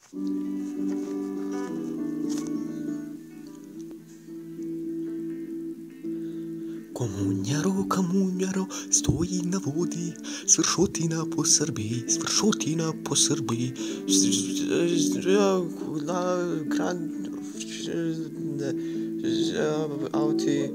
Комуняро, стоїть на воді, свершоті на посербі, на кран, ауті,